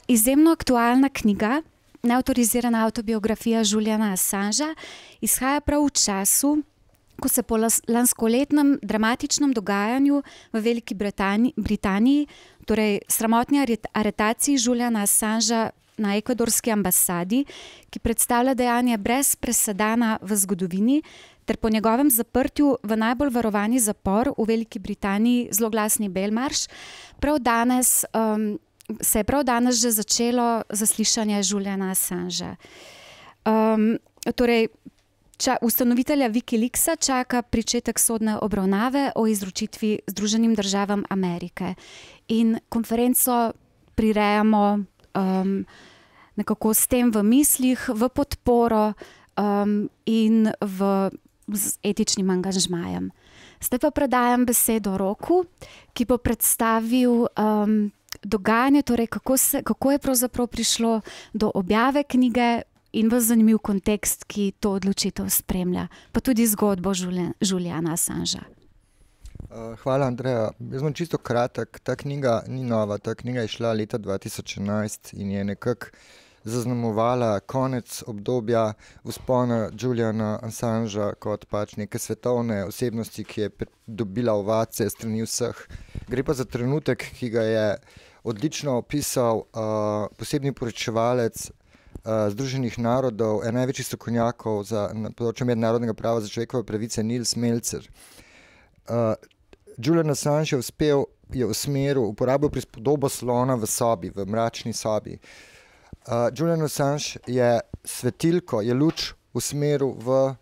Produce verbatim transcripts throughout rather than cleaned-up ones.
izjemno aktualna knjiga, neavtorizirana avtobiografija Juliana Assangea, izhaja prav v času, ko se po lanskoletnem dramatičnem dogajanju v Veliki Britaniji, torej sramotni aretaciji Juliana Assangea na ekvadorski ambasadi, ki predstavlja dejanje brez presedana v zgodovini, ter po njegovem zaprtju v najbolj varovani zapor v Veliki Britaniji, zloglasni Belmarsh, prav danes, um, se je prav danes že začelo zaslišanje Juliana Assangea. Um, torej, ča, ustanovitelja Wikileaksa čaka pričetek sodne obravnave o izročitvi Združenim državam Amerike. In konferenco prirejamo um, nekako s tem v mislih, v podporo um, in v z etičnim angažmajem. Zdaj pa predajam besedo Roku, ki bo predstavil um, dogajanje, torej kako, se, kako je pravzaprav prišlo do objave knjige in v zanimiv kontekst, ki to odločitev spremlja, pa tudi zgodbo Juliana Assangea. Uh, hvala, Andreja. Jaz bom čisto kratek. Ta knjiga ni nova, ta knjiga je šla leta dva tisoč enajst in je nekako zaznamovala konec obdobja vzpona Juliana Assangea kot pač neke svetovne osebnosti, ki je dobila ovacije strani vseh. Gre pa za trenutek, ki ga je odlično opisal uh, posebni poročevalec uh, Združenih narodov, en največjih strokovnjakov za področje mednarodnega prava za človekove pravice, Nils Melzer. Uh, Julian Assange je uspel, je usmeril, uporabil prispodobo slona v sobi, v mračni sobi. Uh, Julian Assange je svetilko, je luč usmeril v,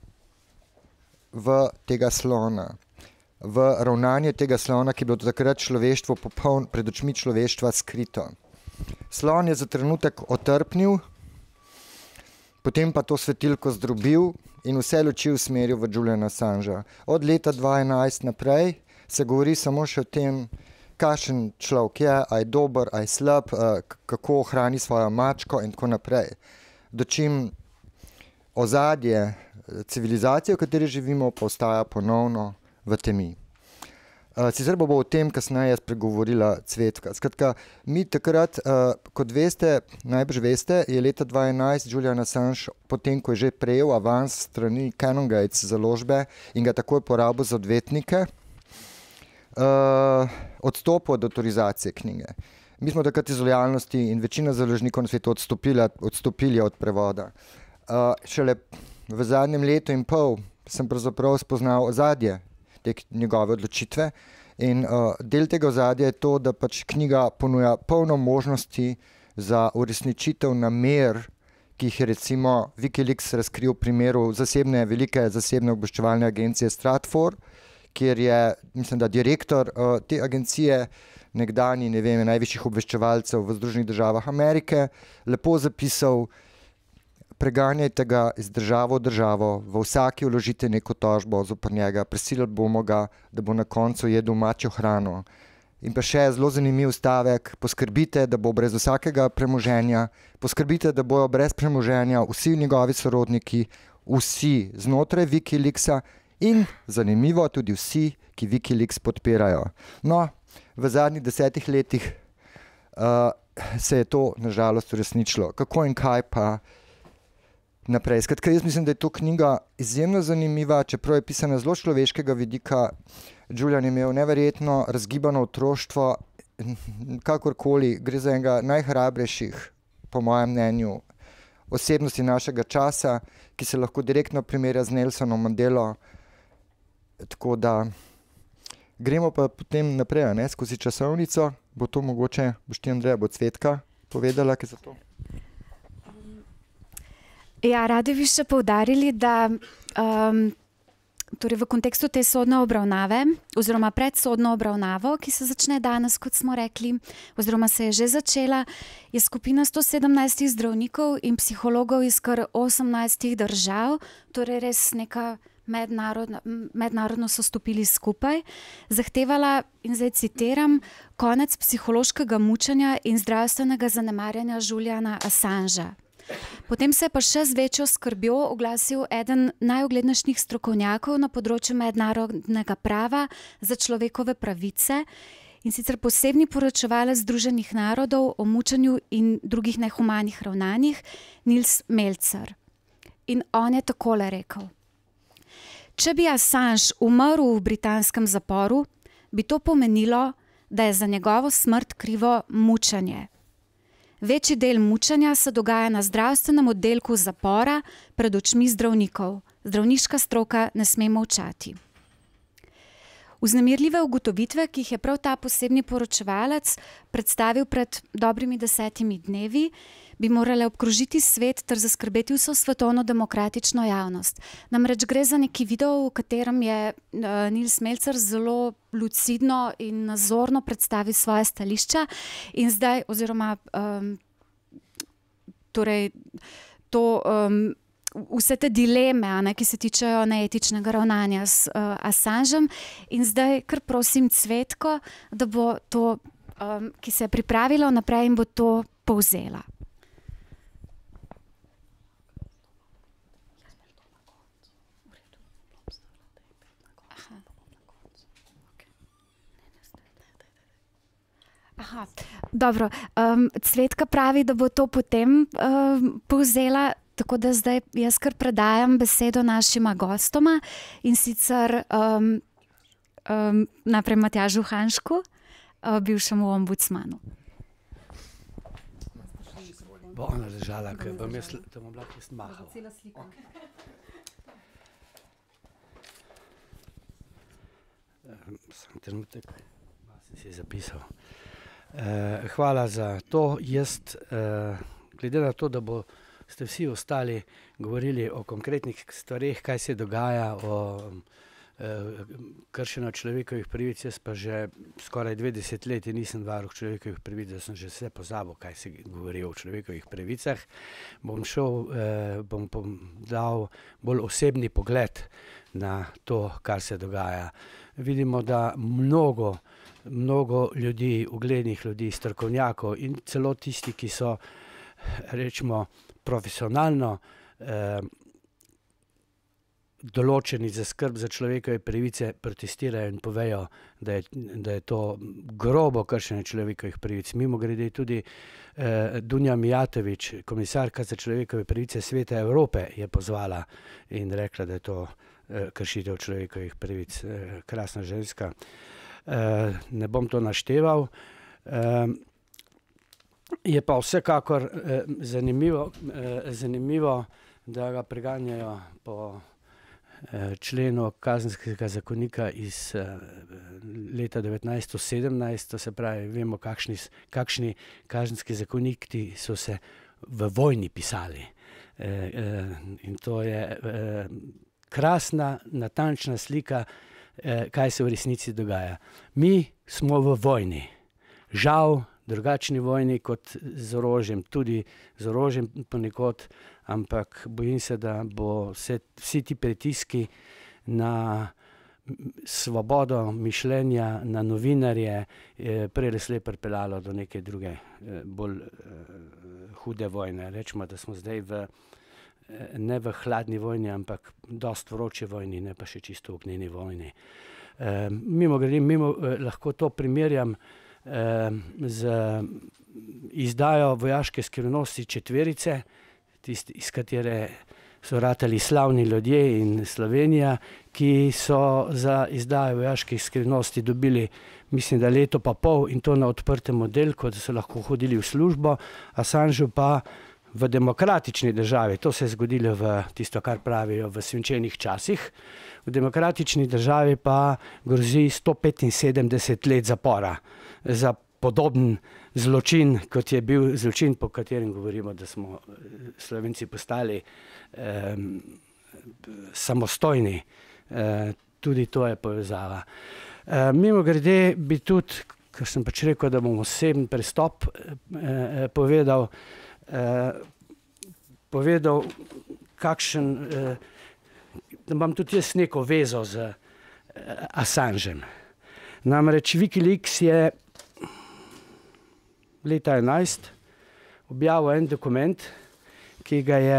v tega slona, v ravnanje tega slona, ki je bilo takrat človeštvo popoln, pred očmi človeštva skrito. Slon je za trenutek otrpnil, potem pa to svetilko zdrobil in vse luči usmeril v Juliana Assangea. Od leta dva tisoč enajst naprej se govori samo še o tem, kakšen človek je, a je dober, a je slab, kako ohrani svojo mačko in tako naprej. Dočim ozadje civilizacije, v kateri živimo, pa ostaja ponovno v temi. Sicer bo bo o tem kasneje spregovorila Cvetka. Skratka, mi takrat, kot veste, najbrž veste, je leta dva tisoč enajst Julian Assange, potem ko je že prejel avans strani Canongate založbe in ga takoj porabil za odvetnike, Uh, odstopil od autorizacije knjige. Mi smo takrat iz lojalnosti in večina založnikov na svetu odstopili, odstopili od prevoda. Uh, šele v zadnjem letu in pol sem pravzaprav spoznal ozadje te njegove odločitve in uh, del tega ozadja je to, da pač knjiga ponuja polno možnosti za uresničitev namer, ki jih je recimo Wikileaks razkril v primeru zasebne, velike zasebne obveščevalne agencije Stratfor, kjer je, mislim, da direktor uh, te agencije, nekdanji, ne vem, najvišjih obveščevalcev v Združenih državah Amerike, lepo zapisal, preganjajte ga iz državo v državo, v vsaki vložite neko tožbo zoper njega, prisilili bomo ga, da bo na koncu jedel mačjo hrano. In pa še zelo zanimiv stavek, poskrbite, da bo brez vsakega premoženja, poskrbite, da bojo brez premoženja vsi njegovi sorodniki, vsi znotraj Wikileaksa, in zanimivo tudi vsi, ki Wikileaks podpirajo. No, v zadnjih desetih letih uh, se je to nažalost uresničilo. Kako in kaj pa naprej? Skratka, jaz mislim, da je to knjiga izjemno zanimiva, čeprav je pisana zelo človeškega vidika. Julian je imel neverjetno razgibano otroštvo, kakorkoli, gre za enega najhrabrejših, po mojem mnenju, osebnosti našega časa, ki se lahko direktno primerja z Nelsonom Mandelo. Tako da gremo pa potem naprej, ne, skozi časovnico. Bo to mogoče, boš ti, Andreja, bo Cvetka povedala, kaj za to? Ja, radi bi še poudarili, da um, torej v kontekstu te sodne obravnave oziroma predsodno obravnavo, ki se začne danes, kot smo rekli, oziroma se je že začela, je skupina sto sedemnajst zdravnikov in psihologov iz kar osemnajstih držav, torej res neka Mednarodno, mednarodno so stopili skupaj, zahtevala, in zdaj citiram, konec psihološkega mučenja in zdravstvenega zanemarjanja Juliana Assangea. Potem se je pa še z večjo skrbjo oglasil eden najuglednejših strokovnjakov na področju mednarodnega prava za človekove pravice in sicer posebni poročevalec Združenih narodov o mučenju in drugih nehumanih ravnanjih, Nils Melzer. In on je takole rekel: Če bi Assange umrl v britanskem zaporu, bi to pomenilo, da je za njegovo smrt krivo mučenje. Večji del mučenja se dogaja na zdravstvenem oddelku zapora pred očmi zdravnikov. Zdravniška stroka ne sme molčati. Vznemirljive ugotovitve, ki jih je prav ta posebni poročevalec predstavil pred dobrimi desetimi dnevi, bi morale obkrožiti svet ter zaskrbeti vso svetovno demokratično javnost. Namreč gre za neki video, v katerem je uh, Nils Melzer zelo lucidno in nazorno predstavil svoje stališča in zdaj, oziroma um, torej to um, vse te dileme, a ne, ki se tičejo neetičnega ravnanja s uh, Assangem. In zdaj kar prosim Cvetko, da bo to, um, ki se je pripravila naprej in bo to povzela. Aha, dobro. Um, Cvetka pravi, da bo to potem um, povzela. Tako da zdaj jaz kar predajam besedo našima gostoma, in sicer um, um, najprej Matjažu Hanžku, uh, bivšemu ombudsmanu. Bo ona ležala, ker bom jaz, da bom lahko jaz mahal. Sam trenutek, sem si zapisal. Uh, hvala za to. Jaz, uh, glede na to, da bo ste vsi ostali govorili o konkretnih stvareh, kaj se dogaja, o eh, kršenju človekovih pravic. Jaz pa že skoraj dve desetletji nisem varuh človekovih pravic, da sem že vse pozabil, kaj se govori o človekovih pravicah. Bom šel, eh, bom, bom dal bolj osebni pogled na to, kar se dogaja. Vidimo, da mnogo, mnogo ljudi, uglednih ljudi, strokovnjakov in celo tisti, ki so, rečemo, profesionalno eh, določeni za skrb za človekove pravice, protestirajo in povejo, da je, da je to grobo kršenje človekovih pravic. Mimogrede tudi eh, Dunja Mijatović, komisarka za človekove pravice Sveta Evrope, je pozvala in rekla, da je to eh, kršitev človekovih pravic. Eh, krasna ženska. Eh, ne bom to našteval. Eh, Je pa vsekakor eh, zanimivo, eh, zanimivo, da ga preganjajo po eh, členu kazenskega zakonika iz eh, leta devetnajststo sedemnajst, to se pravi, vemo, kakšni, kakšni kazenski zakoniki so se v vojni pisali. Eh, eh, in to je eh, krasna, natančna slika, eh, kaj se v resnici dogaja. Mi smo v vojni. Žal, drugačni vojni kot z orožjem, tudi z orožjem ponekod, ampak bojim se, da bo vse, vsi ti pritiski na svobodo mišljenja, na novinarje, eh, prej slej pripeljalo do neke druge, eh, bolj eh, hude vojne. Rečemo, da smo zdaj v, eh, ne v hladni vojni, ampak dost vroče vojni, ne pa še čisto ognjeni vojni. Eh, mimo gredim, mimo eh, lahko to primerjam z izdajo vojaške skrivnosti četverice, tisti, iz katere so ratali slavni ljudje in Slovenija, ki so za izdajo vojaških skrivnosti dobili, mislim, da leto pa pol, in to na odprtem oddelku, da so lahko hodili v službo. Assangeu pa v demokratični državi, to se je zgodilo v tisto, kar pravijo, v svinčenih časih, v demokratični državi pa grozi sto petinsedemdeset let zapora za podoben zločin, kot je bil zločin, po katerem govorimo, da smo Slovenci postali eh, samostojni. Eh, tudi to je povezava. Eh, mimo grede bi tudi, ker sem pač rekel, da bom oseben pristop eh, povedal, eh, povedal, kakšen, eh, da imam tudi jaz neko vezo z eh, Assangem. Namreč Wikileaks je leta enajst objavil en dokument, ki ga je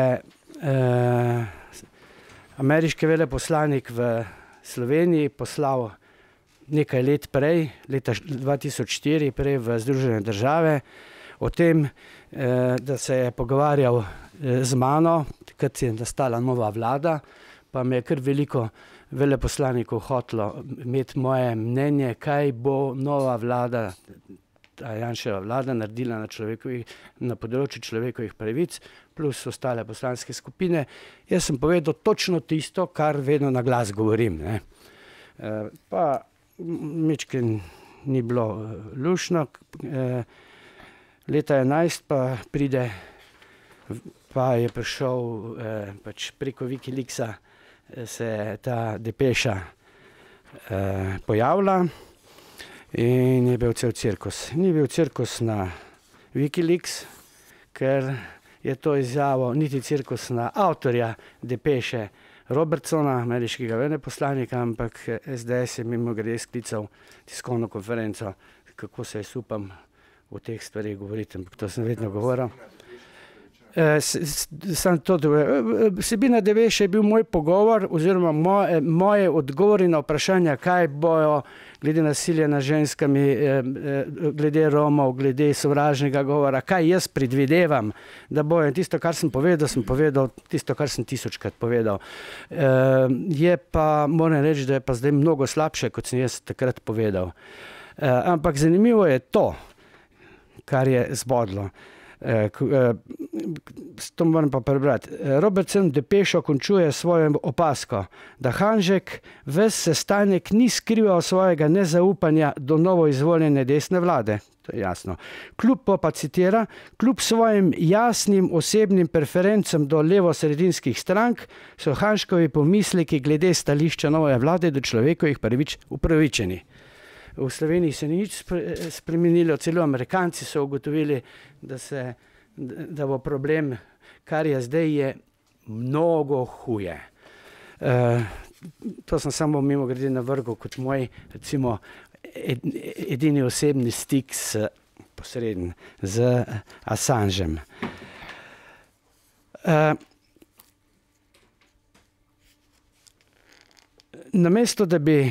eh, ameriški veleposlanik v Sloveniji poslal nekaj let prej, leta dva tisoč štiri, prej v Združene države, o tem, da se je pogovarjal z mano, takrat je nastala nova vlada, pa me je kar veliko veleposlanikov hotelo imeti moje mnenje, kaj bo nova vlada, ta Janševa vlada naredila na, na področju človekovih pravic, plus ostale poslanske skupine. Jaz sem povedal točno tisto, kar vedno na glas govorim. Ne. Pa mičke ni bilo lušno. Leta enajst pa pride, pa je prišel pač preko Wikileaksa, se je ta depeša pojavila in je bil cel cirkus. Ni bil cirkus na Wikileaks, ker je to izjavo niti cirkus na avtorja depeše Robertsona, ameriškega veleposlanika, ampak es de es je mimogrede sklical tiskovno konferenco, kako se jaz upam o teh stvarih govoriti, ampak to sem vedno govoril. Vsebina depeše je bil moj pogovor oziroma moje, moje odgovori na vprašanja, kaj bojo glede nasilja nad ženskami, glede Romov, glede sovražnega govora, kaj jaz predvidevam, da bojo. Tisto, kar sem povedal, sem povedal tisto, kar sem tisočkrat povedal. Je pa, moram reči, da je pa zdaj mnogo slabše, kot sem jaz takrat povedal. Ampak zanimivo je to, kar je zbodlo. To moram pa prebrati. Robertson depešo končuje svojo opasko, da Hanžek ves sestanek ni skrival svojega nezaupanja do novo izvoljene desne vlade. To je jasno. Kljub pa citira, kljub svojim jasnim osebnim preferencem do levo-sredinskih strank, so Hanžkovi pomisleki glede stališča nove vlade do človekovih pravic upravičeni. V Sloveniji se ni nič spremenilo, celo Amerikanci so ugotovili, da, se, da bo problem, kar je zdaj, je mnogo huje. Uh, to sem samo mimogrede navrgel kot moj, recimo, ed, edini osebni stik s, posreden, z Assangem. Uh, namesto, da bi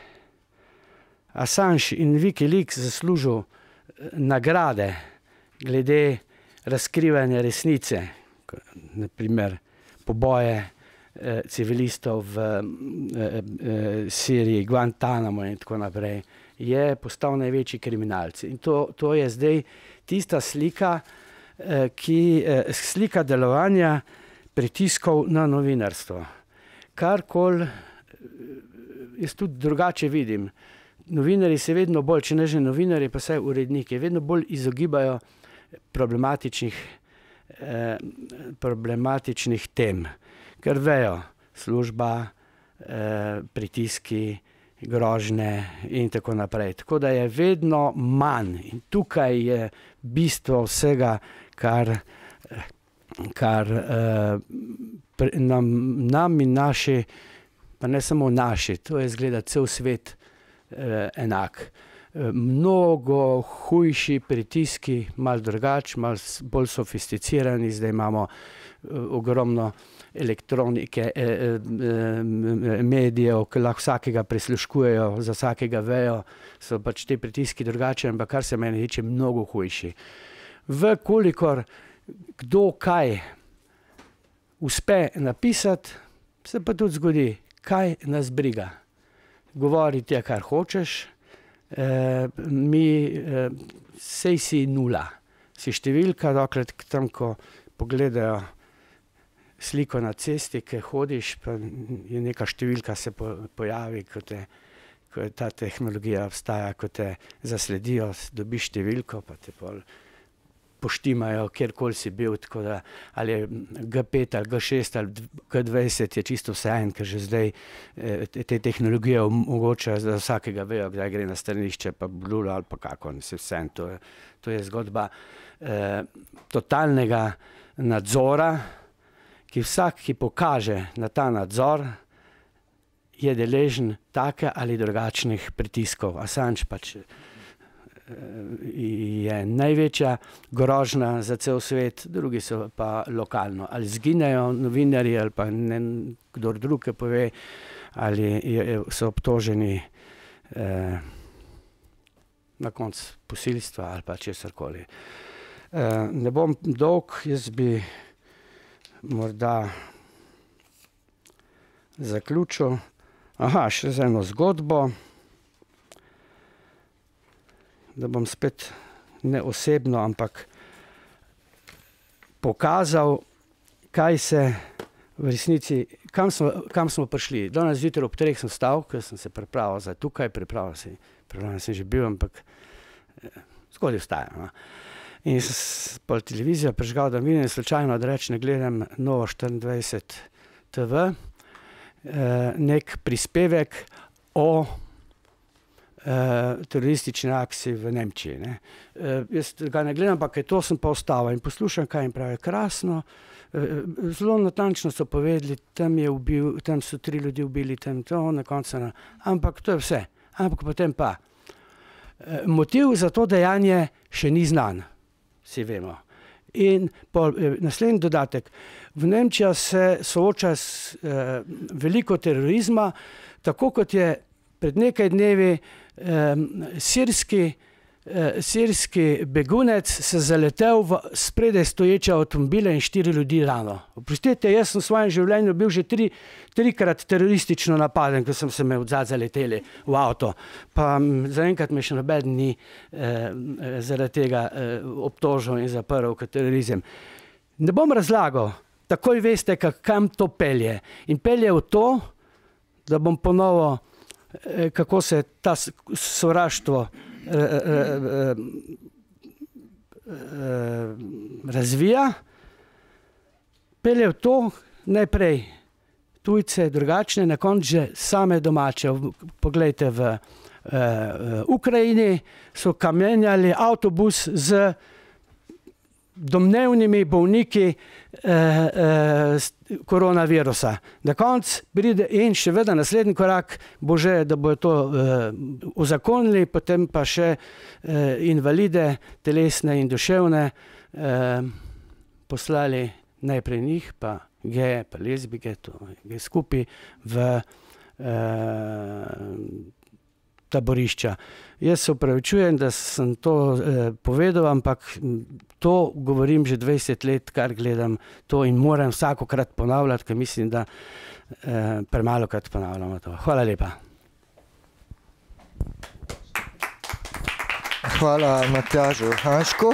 Assange in Wikileaks zaslužil nagrade glede razkrivanja resnice, naprimer poboje eh, civilistov v eh, eh, Siriji, Guantanamo in tako naprej, je postal največji kriminalec. In to, to je zdaj tista slika, eh, ki, eh, slika delovanja pritiskov na novinarstvo. Karkoli jaz tudi drugače vidim. Novinari se vedno bolj, če ne že novinari, pa vsaj uredniki, vedno bolj izogibajo problematičnih, eh, problematičnih tem, ker vejo, služba, eh, pritiski, grožnje in tako naprej. Tako da je vedno manj in tukaj je bistvo vsega, kar, kar eh, pre, nam, nam in naši, pa ne samo naši, to je zgleda cel svet, enak. Mnogo hujši pritiski, malo drugače, malo bolj sofisticirani, zdaj imamo ogromno elektronike, medijev, ki lahko vsakega prisluškujejo, za vsakega vejo, so pač te pritiski drugače, ampak kar se meni tiče, mnogo hujši. Vkolikor kdo kaj uspe napisati, se pa tudi zgodi, kaj nas briga. Govori ti, kar hočeš, eh, mi eh, sej si nula. Si številka, dokler tam, ko pogledajo sliko na cesti, ki hodiš, pa je neka številka se po, pojavi, ko, te, ko ta tehnologija obstaja, ko te zasledijo, dobiš številko, pa te pol poštimajo, kjerkoli si bil, tako da ali je ge pet ali ge šest ali ge dvajset je čisto vseeno, ker že zdaj eh, te tehnologije omogočajo, da vsakega vejo, kdaj gre na stranišče, pa blulo ali pa kako, se vseeno. To, to je zgodba eh, totalnega nadzora, ki vsak, ki pokaže na ta nadzor, je deležen take ali drugačnih pritiskov. Assange pač je največja grožnja za cel svet, drugi so pa lokalno. Ali zginejo novinarji, ali pa ne, kdor drug pove, ali je, so obtoženi eh, na koncu posilstva ali pa česarkoli. Eh, ne bom dolg, jaz bi morda zaključil. Aha, še z eno zgodbo, da bom spet ne osebno, ampak pokazal, kaj se v resnici, kam smo, kam smo prišli. Danes zjutraj ob treh sem vstal, ker sem se pripravil za tukaj, pripravil sem, pripravil sem že bil, ampak zgodaj vstajam. No. In sem pol televizijo prižgal, da vidim slučajno, da reč ne gledam Novo štiriindvajset T V, eh, nek prispevek o eh, teroristični akciji v Nemčiji. Ne. Eh, jaz ga ne gledam, ampak to sem pa ustavil in poslušam, kaj jim pravi. Krasno, eh, zelo natančno so povedali, tam, je ubil, tam so tri ljudi ubili, tam to, na koncu, na, ampak to je vse. Ampak potem pa. Eh, motiv za to dejanje še ni znan. Vsi vemo. In pol, eh, naslednji dodatek. V Nemčiji se sooča s eh, veliko terorizma, tako kot je pred nekaj dnevi eh, sirski, eh, sirski begunec se zaletel v spredaj stoječe avtomobile in štiri ljudi rano. Oprostite, jaz sem v svojem življenju bil že tri, trikrat teroristično napaden, ko sem se me odzad zaleteli v avto. Pa zaenkrat me še nobeden ni eh, zaradi tega eh, obtožil in zaprl kot terorizem. Ne bom razlagal, takoj veste, kam to pelje. In pelje v to, da bom ponovil, eh, kako se ta sovraštvo eh, eh, eh, razvija. Pelje v to najprej tujce drugačne, na koncu že same domače. Poglejte, v uh, Ukrajini so kamenjali avtobus z domnevnimi bolniki uh, uh, koronavirusa. Na koncu pride in še vedno naslednji korak bo že, da bojo to uh, uzakonili, potem pa še uh, invalide, telesne in duševne, uh, poslali najprej njih, pa geje, pa lezbike, to je skupaj v eh, taborišča. Jaz se upravičujem, da sem to eh, povedal, ampak to govorim že dvajset let, kar gledam to in moram vsakokrat ponavljati, ker mislim, da eh, premalokrat ponavljamo to. Hvala lepa. Hvala Matjažu Hanžku.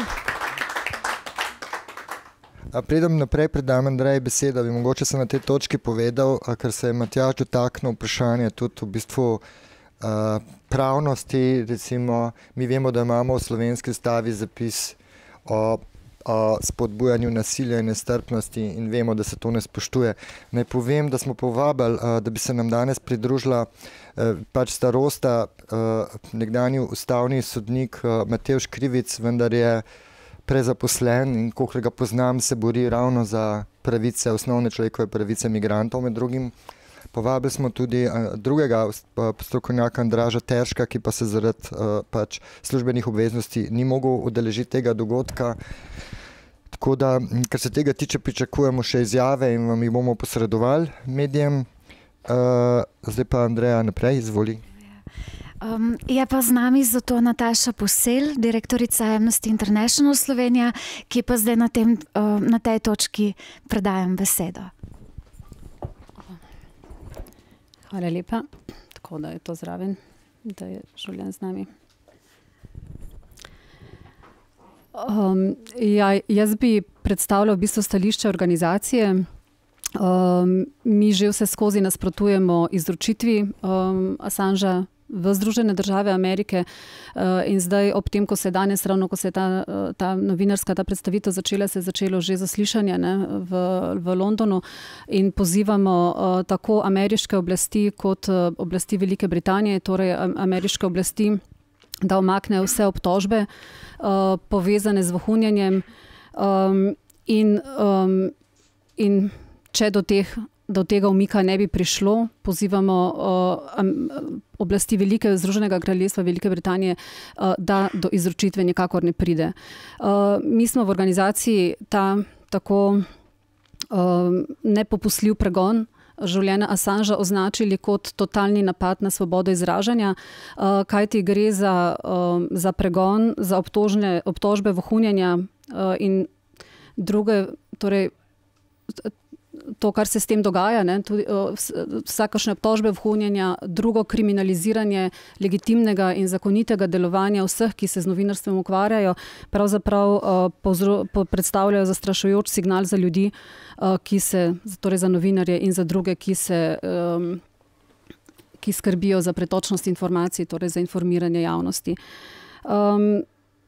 Predem naprej predam Andreji besedo, bi mogoče se na tej točki povedal, ker se je Matjaž dotaknil vprašanje tudi v bistvu uh, pravnosti. Recimo, mi vemo, da imamo v slovenski ustavi zapis o, o spodbujanju nasilja in nestrpnosti in vemo, da se to ne spoštuje. Naj povem, da smo povabili, uh, da bi se nam danes pridružila uh, pač starosta, uh, nekdanji ustavni sodnik uh, Matevž Krivic, vendar je prezaposlen in kolikor ga poznam, se bori ravno za pravice, osnovne človekove pravice migrantov med drugim. Povabili smo tudi uh, drugega uh, strokovnjaka Andraža Terška, ki pa se zaradi uh, pač službenih obveznosti ni mogel udeležiti tega dogodka. Tako da, kar se tega tiče, pričakujemo še izjave in vam jih bomo posredovali medijem. Uh, zdaj pa Andreja naprej, izvoli. Um, je pa z nami zato Nataša Posel, direktorica Amnesty International Slovenija, ki pa zdaj na, tem, uh, na tej točki predajam besedo. Hvala lepa. Tako da je to zraven, da je Žuljan z nami. Um, ja, jaz bi predstavljal v bistvu stališče organizacije. Um, mi že vse skozi nasprotujemo izročitvi um, Assangea v Združene države Amerike uh, in zdaj ob tem, ko se danes, ravno ko se je ta, ta novinarska ta predstavitev začela, se je začelo že zaslišanje ne, v, v Londonu in pozivamo uh, tako ameriške oblasti kot uh, oblasti Velike Britanije, torej ameriške oblasti, da umaknejo vse obtožbe uh, povezane z vohunjenjem um, in, um, in če do teh do tega umika ne bi prišlo, pozivamo uh, um, oblasti Velike Združenega kraljestva Velike Britanije, uh, da do izročitve nikakor ne pride. Uh, mi smo v organizaciji ta tako uh, nepopustljiv pregon življenja Assangea označili kot totalni napad na svobodo izražanja, kajti gre za, za pregon, za obtožne, obtožbe vohunjenja in druge, torej to, kar se s tem dogaja, ne, tudi vsakašne obtožbe vohunjenja, drugo kriminaliziranje legitimnega in zakonitega delovanja vseh, ki se z novinarstvom ukvarjajo, pravzaprav povzro, predstavljajo zastrašujoč signal za ljudi, ki se, torej za novinarje in za druge, ki se ki skrbijo za pretočnost informacij, torej za informiranje javnosti. Um,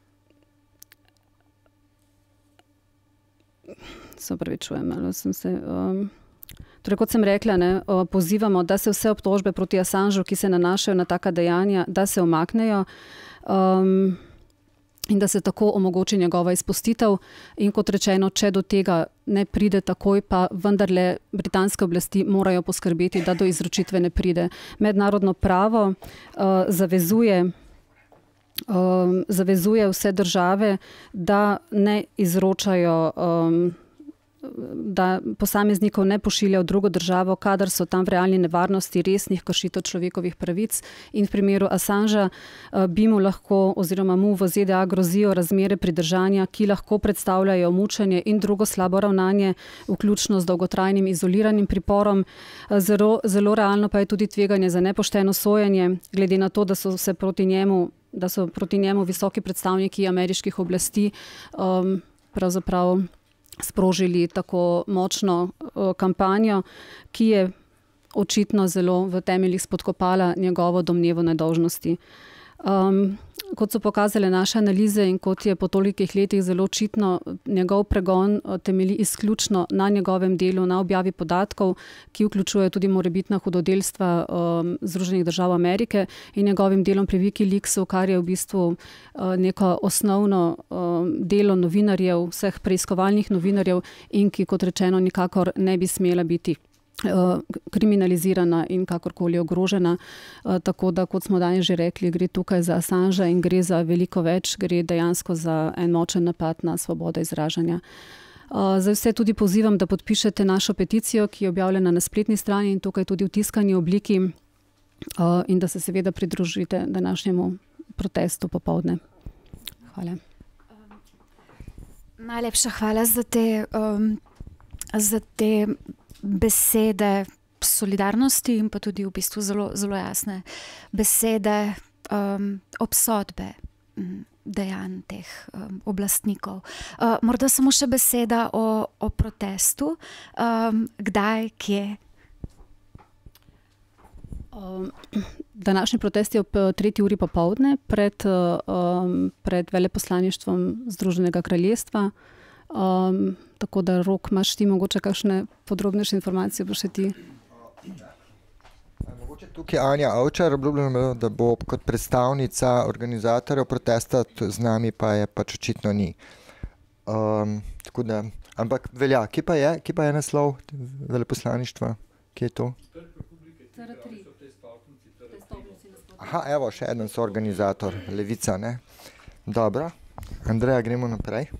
se opravičujem, ali sem se... Um, torej, kot sem rekla, ne, pozivamo, da se vse obtožbe proti Assangeu, ki se nanašajo na taka dejanja, da se umaknejo um, in da se tako omogoči njegova izpustitev. In kot rečeno, če do tega ne pride takoj, pa vendarle britanske oblasti morajo poskrbeti, da do izročitve ne pride. Mednarodno pravo uh, zavezuje Um, zavezuje vse države, da ne izročajo, um, da posameznikov ne pošilja v drugo državo, kadar so tam v realni nevarnosti resnih kršitev človekovih pravic. In v primeru Assangea uh, bi mu lahko oziroma mu v Z D A grozijo razmere pridržanja, ki lahko predstavljajo mučenje in drugo slabo ravnanje, vključno z dolgotrajnim izoliranim priporom. Uh, zelo, zelo realno pa je tudi tveganje za nepošteno sojenje, glede na to, da so se proti njemu da so proti njemu visoki predstavniki ameriških oblasti um, pravzaprav sprožili tako močno uh, kampanjo, ki je očitno zelo v temeljih spodkopala njegovo domnevo nedolžnosti. Um, kot so pokazale naše analize in kot je po tolikih letih zelo očitno, njegov pregon temelji izključno na njegovem delu, na objavi podatkov, ki vključujejo tudi morebitna hudodelstva um, Združenih držav Amerike in njegovim delom pri Wikileaksu, kar je v bistvu uh, neko osnovno um, delo novinarjev, vseh preiskovalnih novinarjev in ki, kot rečeno, nikakor ne bi smela biti kriminalizirana in kakorkoli ogrožena. Tako da, kot smo danes že rekli, gre tukaj za Assangea in gre za veliko več, gre dejansko za en močen napad na svobodo izražanja. Zdaj vse tudi pozivam, da podpišete našo peticijo, ki je objavljena na spletni strani in tukaj tudi v tiskani obliki in da se seveda pridružite današnjemu protestu popoldne. Hvala. Najlepša hvala za te, um, za te besede solidarnosti in pa tudi v bistvu zelo, zelo jasne besede um, obsodbe um, dejanj teh um, oblastnikov. Uh, morda samo še beseda o, o protestu. Um, kdaj, kje? Um, današnji protest je ob tretji uri popoldne pred, um, pred veleposlaništvom Združenega kraljestva. Um, tako da, Rok, imaš ti mogoče kakšne podrobnejše informacije, bo še ti? Mogoče tukaj Anja Avčar, obljubljeno, da bo kot predstavnica organizatorjev protesta, z nami pa je pač očitno ni. Um, tako da, ampak velja, kje pa je, kje pa je naslov veleposlaništva? Kje je to? Aha, evo, še eden so organizator, Levica, ne? Dobro, Andreja, gremo naprej.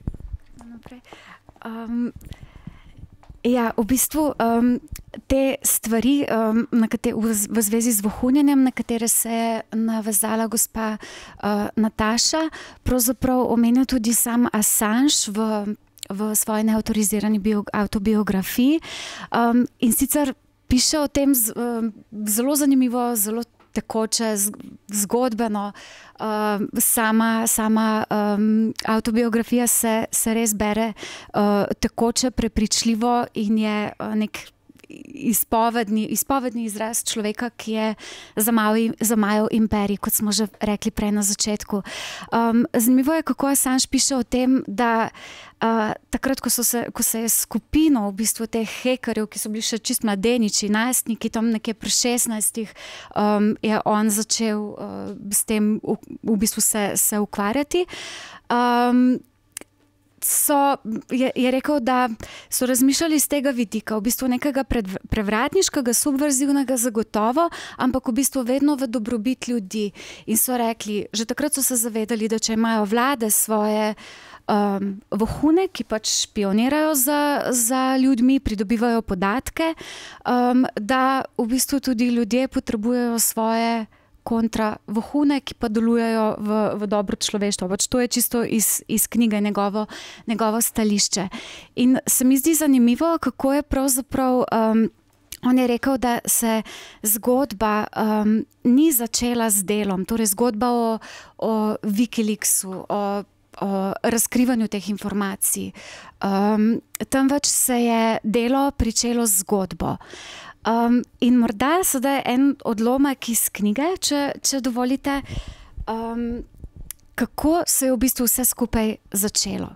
Um, ja, v bistvu um, te stvari um, na kate, v, v zvezi z vohunjenjem, na katere se je navezala gospa uh, Nataša, pravzaprav omenil tudi sam Assange v, v svoji neautorizirani bio, autobiografiji. Um, in sicer piše o tem z, um, zelo zanimivo, zelo tekoče, zgodbeno. Uh, sama sama um, autobiografija se, se res bere uh, tekoče, prepričljivo in je uh, nek izpovedni, izpovedni izraz človeka, ki je zamajal imperij, kot smo že rekli prej na začetku. Um, zanimivo je, kako Assange piše o tem, da uh, takrat, ko, so se, ko se je skupino v bistvu teh hekerjev, ki so bili še čist mladeniči, najstniki, tam nekje pri šestnajstih, um, je on začel uh, s tem v, v bistvu se, se ukvarjati. Um, so, je, je rekel, da so razmišljali z tega vidika, v bistvu nekega pred, prevratniškega, subverzivnega zagotovo, ampak v bistvu vedno v dobrobit ljudi. In so rekli, že takrat so se zavedali, da če imajo vlade svoje um, vohune, ki pač špionirajo za, za ljudmi, pridobivajo podatke, um, da v bistvu tudi ljudje potrebujejo svoje kontra vohune, ki pa delujejo v, v dobro človeštvo. Pač to je čisto iz, iz knjige njegovo, njegovo stališče. In se mi zdi zanimivo, kako je pravzaprav, um, on je rekel, da se zgodba um, ni začela z delom, torej zgodba o, o Wikileaksu, o, o razkrivanju teh informacij. Um, temveč se je delo pričelo z zgodbo. Um, in morda sedaj en odlomek iz knjige, če, če dovolite, um, kako se je v bistvu vse skupaj začelo.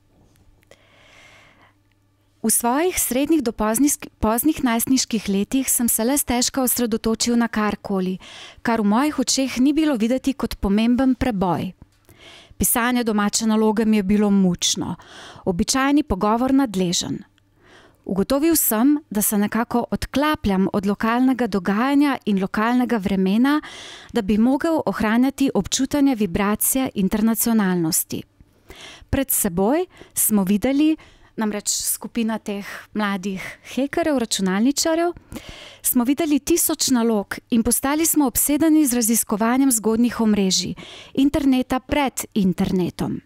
V svojih srednjih do poznih, poznih najstniških letih sem se le stežka osredotočil na karkoli, kar v mojih očeh ni bilo videti kot pomemben preboj. Pisanje domače naloge mi je bilo mučno, običajni pogovor nadležen. Ugotovil sem, da se nekako odklapljam od lokalnega dogajanja in lokalnega vremena, da bi mogel ohranjati občutanje vibracije internacionalnosti. Pred seboj smo videli, namreč skupina teh mladih hekerjev, računalničarjev, smo videli tisoč nalog in postali smo obsedeni z raziskovanjem zgodnjih omrežij, interneta pred internetom.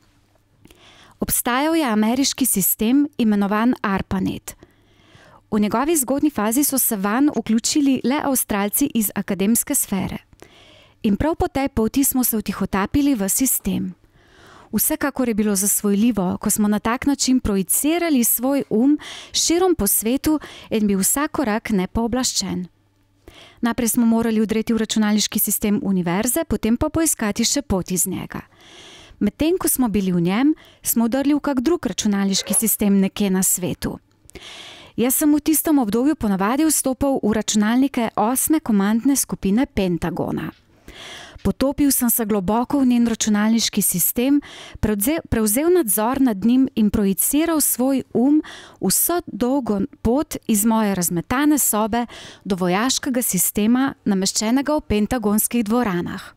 Obstajal je ameriški sistem imenovan ARPANET. V njegovi zgodnji fazi so se vanj vključili le Avstralci iz akademske sfere. In prav po tej poti smo se vtihotapili v sistem. Vsekakor je bilo zasvojljivo, ko smo na tak način projicirali svoj um širom po svetu in bil vsak korak nepooblaščen. Najprej smo morali vdreti v računalniški sistem univerze, potem pa poiskati še pot iz njega. Medtem, ko smo bili v njem, smo vdrli v kak drug računalniški sistem nekje na svetu. Jaz sem v tistem obdobju ponavadi vstopil v računalnike osme komandne skupine Pentagona. Potopil sem se globoko v njen računalniški sistem, prevzel, prevzel nadzor nad njim in projiciral svoj um vso dolgo pot iz moje razmetane sobe do vojaškega sistema, nameščenega v pentagonskih dvoranah.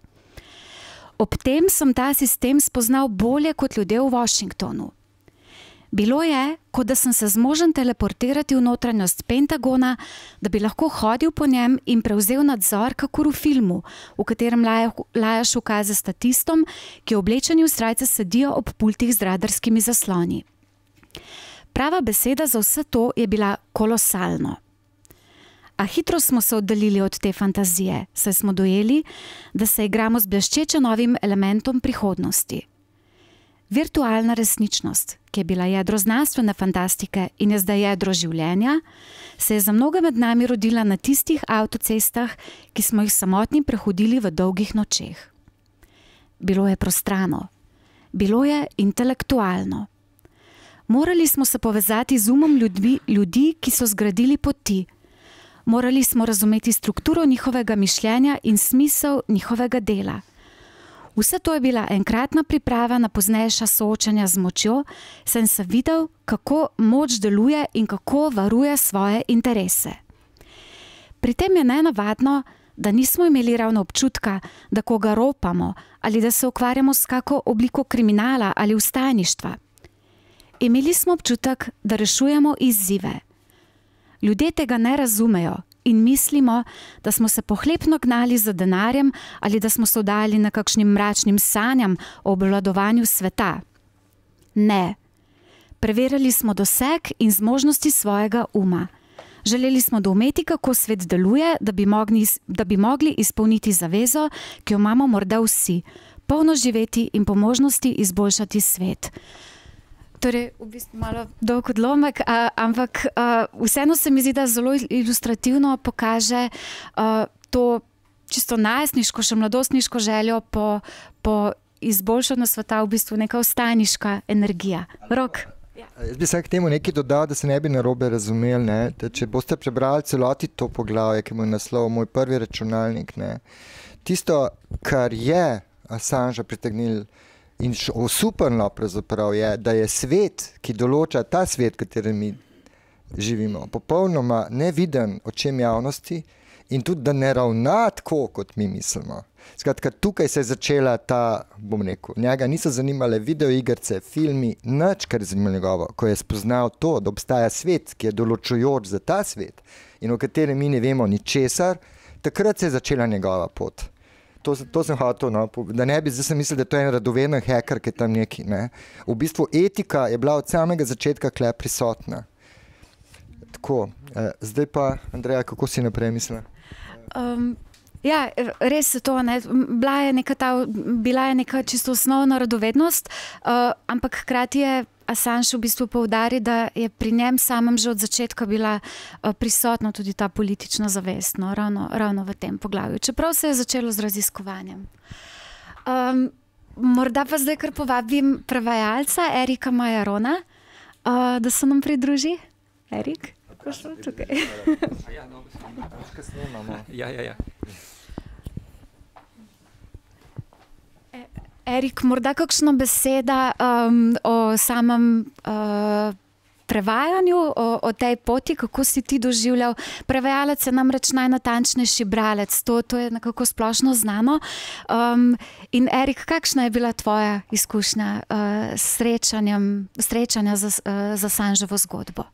Ob tem sem ta sistem spoznal bolje kot ljudje v Washingtonu. Bilo je, kot da sem se zmožen teleportirati v notranjost Pentagona, da bi lahko hodil po njem in prevzel nadzor, kakor v filmu, v katerem lajaš ukaze statistom, ki oblečeni v srajce sedijo ob pultih z radarskimi zasloni. Prava beseda za vse to je bila kolosalno. A hitro smo se oddaljili od te fantazije, saj smo dojeli, da se igramo z bleščeče novim elementom prihodnosti. Virtualna resničnost, ki je bila jedro znanstvene fantastike in je zdaj jedro življenja, se je za mnoge med nami rodila na tistih avtocestah, ki smo jih samotni prehodili v dolgih nočeh. Bilo je prostrano, bilo je intelektualno. Morali smo se povezati z umom ljudi, ljudi, ki so zgradili poti. Morali smo razumeti strukturo njihovega mišljenja in smisel njihovega dela. Vse to je bila enkratna priprava na poznejša soočanja z močjo, sem se videl, kako moč deluje in kako varuje svoje interese. Pri tem je nenavadno, da nismo imeli ravno občutka, da koga ropamo ali da se ukvarjamo s kako obliko kriminala ali vstajništva. Imeli smo občutek, da rešujemo izzive. Ljudje tega ne razumejo in mislimo, da smo se pohlepno gnali za denarjem ali da smo se oddali nekakšnim mračnim sanjam o obvladovanju sveta. Ne. Preverjali smo doseg in zmožnosti svojega uma. Želeli smo doumeti, kako svet deluje, da bi mogli, da bi mogli izpolniti zavezo, ki jo imamo morda vsi, polno živeti in po možnosti izboljšati svet. Torej, v bistvu malo dolg odlomek, a, ampak a, vseeno se mi zdi, da zelo ilustrativno pokaže a, to čisto najstniško, še mladostniško željo po, po izboljšanju sveta, v bistvu neka vstajniška energija. Rok. Ja. Jaz bi se k temu nekaj dodal, da se ne bi narobe razumeli. Ne? Če boste prebrali celoti to poglavje, ki mu je naslov Moj prvi računalnik, ne? Tisto, kar je Assangea pritegnil In osupljivo pravzaprav je, da je svet, ki določa ta svet, v katerem mi živimo, popolnoma neviden očem javnosti in tudi, da ne ravna tako, kot mi mislimo. Skratka, tukaj se je začela ta, bom rekel, njega niso zanimale videoigrce, filmi, nič, kar je zanimalo njegovo, ko je spoznal to, da obstaja svet, ki je določujoč za ta svet in o katerem mi ne vemo ničesar, takrat se je začela njegova pot. To, to sem hotel, no, da ne bi, zdaj sem mislil, da to je en radoveden hacker, ki je tam neki, ne. V bistvu etika je bila od samega začetka kle prisotna. Tako, eh, zdaj pa, Andreja, kako si naprej mislila? Um, ja, res je to, ne. Bila je neka ta, bila je neka čisto osnovna radovednost, uh, ampak hkrati je Assange v bistvu poudari, da je pri njem samem že od začetka bila uh, prisotna tudi ta politična zavest, no, ravno, ravno v tem poglavju. Čeprav se je začelo z raziskovanjem. Um, morda pa zdaj kar povabim prevajalca Erika Majarona, uh, da se nam pridruži. Erik? Tukaj. Ja, no, kaj snemamo. Ja, ja, ja. Erik, morda kakšna beseda um, o samem uh, prevajanju, o, o tej poti, kako si ti doživljal. Prevajalec je namreč najnatančnejši bralec, to, to je nekako splošno znano. Um, in Erik, kakšna je bila tvoja izkušnja uh, s srečanjem, srečanja za, uh, za Assangeovo zgodbo?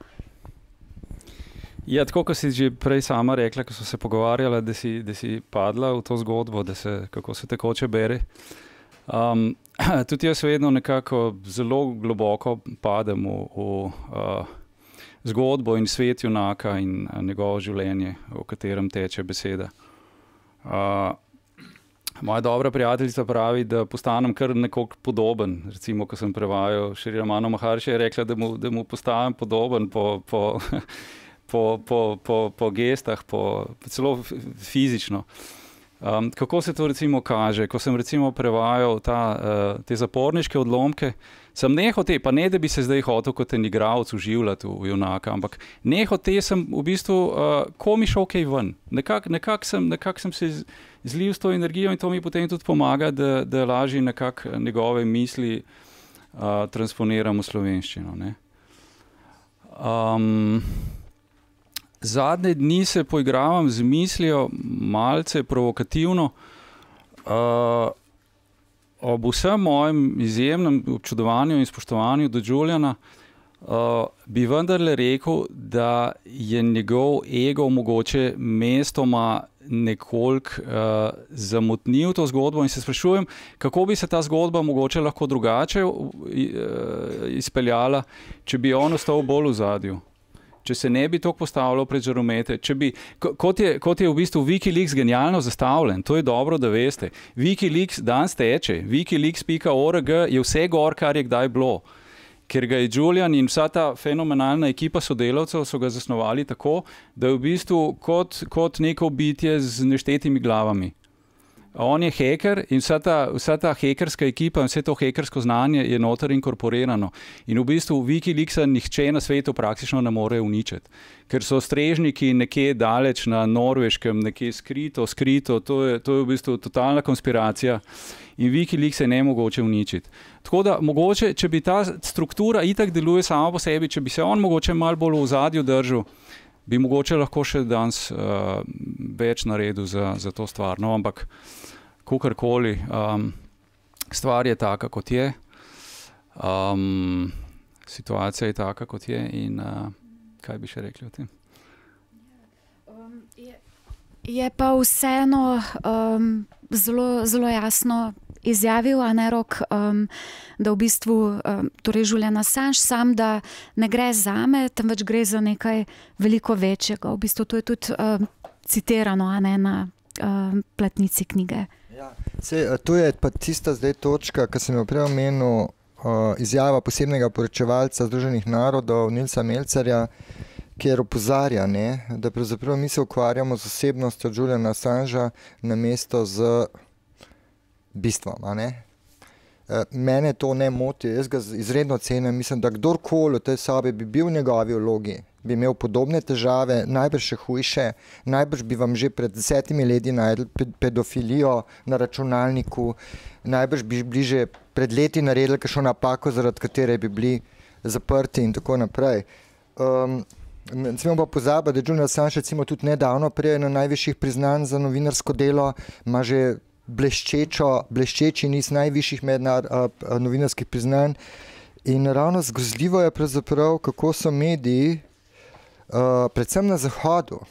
Ja, tako kot si že prej sama rekla, ko so se pogovarjala, da si, da si padla v to zgodbo, da se, kako se tekoče bere. Um, tudi jaz vedno nekako zelo globoko padem v, v uh, zgodbo in svet junaka in uh, njegovo življenje, o katerem teče beseda. Uh, moja dobra prijateljica pravi, da postanem kar nekoliko podoben. Recimo, ko sem prevajal Šri Ramano Maharshi, je rekla, da mu, da mu postanem podoben po... po Po, po, po, po gestah, po, celo fizično. Um, kako se to recimo kaže? Ko sem recimo prevajal ta, uh, te zaporniške odlomke, sem nehote, pa ne da bi se zdaj hotel kot en igralec uživljati v, v junaka, ampak nehote sem v bistvu, uh, ko mi šel kaj ven. Nekako nekak sem, nekak sem se zlil s to energijo in to mi potem tudi pomaga, da, da lažje nekako njegove misli uh, transponiram v slovenščino. Ne? Um, Zadnje dni se poigravam z mislijo, malce provokativno, uh, ob vsem mojem izjemnem občudovanju in spoštovanju do Juliana, uh, bi vendarle rekel, da je njegov ego mogoče mestoma nekoliko uh, zamotnil to zgodbo in se sprašujem, kako bi se ta zgodba mogoče lahko drugače uh, izpeljala, če bi on ostal bolj v zadju. Če se ne bi toliko postavljal pred žaromete, če bi, kot je, kot je v bistvu Wikileaks genialno zastavljen, to je dobro, da veste. Wikileaks danes teče, wikileaks pika org je vse gor, kar je kdaj bilo. Ker ga je Julian in vsa ta fenomenalna ekipa sodelavcev so ga zasnovali tako, da je v bistvu kot, kot neko bitje z neštetimi glavami. On je hacker in vsa ta, vsa ta hackerska ekipa in vse to hackersko znanje je noter inkorporirano. In v bistvu Wikileaksa nihče na svetu praktično ne more uničiti. Ker so strežniki nekje daleč na Norveškem, nekje skrito, skrito, to je, to je v bistvu totalna konspiracija in Wikileaks je ne mogoče uničiti. Tako da mogoče, če bi ta struktura itak deluje sama po sebi, če bi se on mogoče malo bolj v zadju držal, bi mogoče lahko še danes uh, več naredil za, za to stvar. No, ampak kakorkoli, um, stvar je taka, kot je. Um, situacija je taka, kot je in uh, kaj bi še rekli o tem? Um, je, je pa vseeno um, zelo, zelo jasno izjavil, a ne Rok, um, da v bistvu, um, torej Julian Assange sam, da ne gre zame, temveč gre za nekaj veliko večjega. V bistvu to je tudi um, citirano, a ne, na um, platnici knjige. Ja, se, to je pa tista zdaj točka, ki sem jo prej omenil, uh, izjava posebnega poročevalca Združenih narodov, Nilsa Melcerja, kjer opozarja, ne, da pravzaprav mi se ukvarjamo z osebnostjo Juliana Assangea namesto z bistvom, a ne? Mene to ne moti, jaz ga izredno cenim, mislim, da kdorkoli v tej sobi bi bil v njegovi vlogi, bi imel podobne težave, najbrž še hujše, najbrž bi vam že pred desetimi leti najdel pedofilijo na računalniku, najbrž bi bliže pred leti naredili kakšno napako, zaradi katere bi bili zaprti in tako naprej. Um, ne smemo pa pozabiti, da je Julian Assange recimo tudi nedavno prej na najvišjih priznanj za novinarsko delo, ima že bleščečo, bleščeči niz najvišjih mednar, uh, novinarskih priznanj. In ravno zgrozljivo je pravzaprav, kako so mediji, uh, predvsem na Zahodu,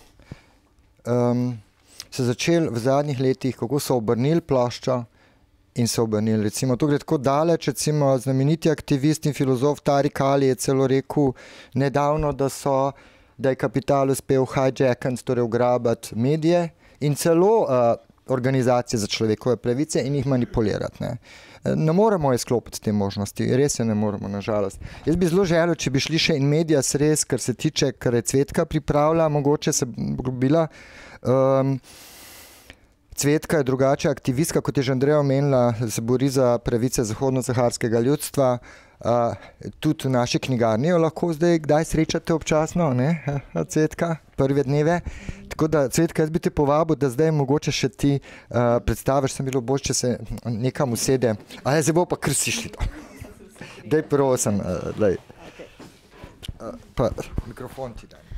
um, se začeli v zadnjih letih, kako so obrnili ploščo in so obrnili. Recimo, to gre tako daleč, recimo znameniti aktivist in filozof Tariq Ali je celo rekel nedavno, da, so, da je kapital uspel hijackati, torej ugrabiti medije in celo uh, organizacije za človekove pravice in jih manipulirati. Ne. Ne moremo izklopiti te možnosti, res je ne moremo, nažalost. Jaz bi zelo želel, če bi šli še in medias res, kar se tiče, kar je Cvetka pripravila, mogoče se globila. Um, Cvetka je drugače aktivistka, kot je že Andreja omenila, se bori za pravice zahodno-saharskega ljudstva. Uh, tudi v naši knjigarni jo lahko zdaj kdaj srečate občasno, ne, Cvetka, prve dneve. Tako da, Cvetka, jaz bi te povabil, da zdaj mogoče še ti uh, predstaviš, sem bilo bolj, če se nekam usede. A je, zdaj bo pa kar si šli to. Daj prosim, uh, daj. Uh, pa mikrofon ti daj.